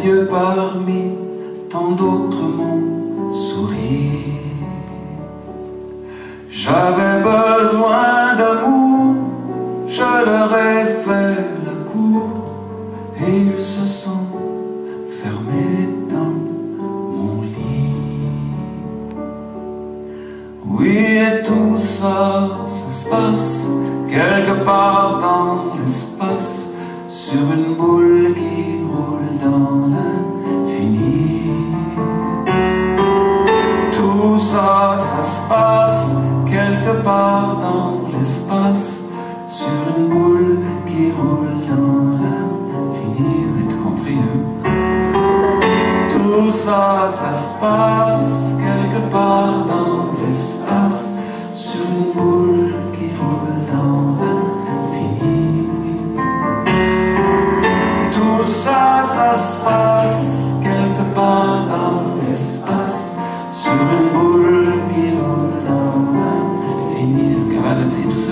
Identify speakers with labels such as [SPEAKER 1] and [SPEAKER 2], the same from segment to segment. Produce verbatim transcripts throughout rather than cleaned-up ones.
[SPEAKER 1] yeux parmi tant d'autres m'ont souri. J'avais besoin d'amour, je leur ai fait la cour, et ils se sont fermés dans mon lit. Oui, et tout ça, ça se passe quelque part dans l'espace, sur une boule qui roule dans l'infini. Tout ça, ça se passe quelque part dans l'espace, sur une boule qui roule dans l'infini. Vous avez tout compris, hein? Tout ça, ça se passe quelque part dans l'espace, sur une boule qui roule dans l'infini. Tout ça, ça se passe quelque part dans l'espace, sur une boule qui roule dans l'infini. Vous êtes capable d'essayer tout ça?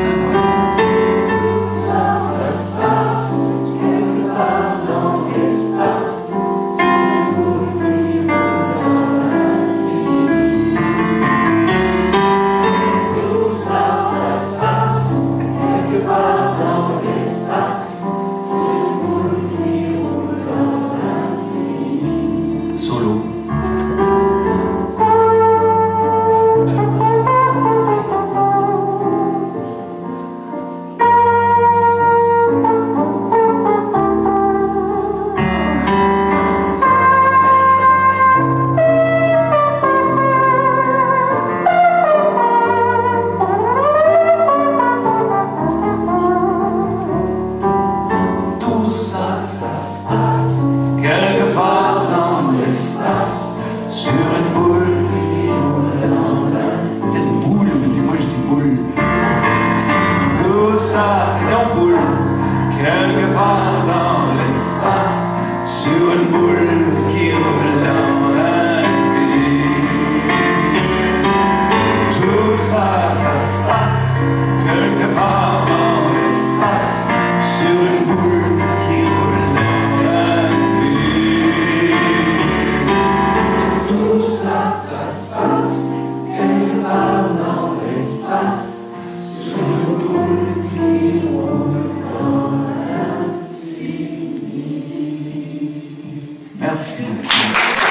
[SPEAKER 1] Solo. Tout ça, ça se passe quelque part dans l'espace, sur une boule qui roule dans la... Peut-être une boule, vous dites, moi je dis boule. Tout ça, c'est en boule, quelque part dans l'espace, sur une boule qui roule dans l'infini. Tout ça, ça se passe quelque part dans l'espace, sur une boule qui roule dans l'infini. Tout ça, ça se passe quelque part dans l'espace, sur une boule qui roule dans l'infini. Merci beaucoup.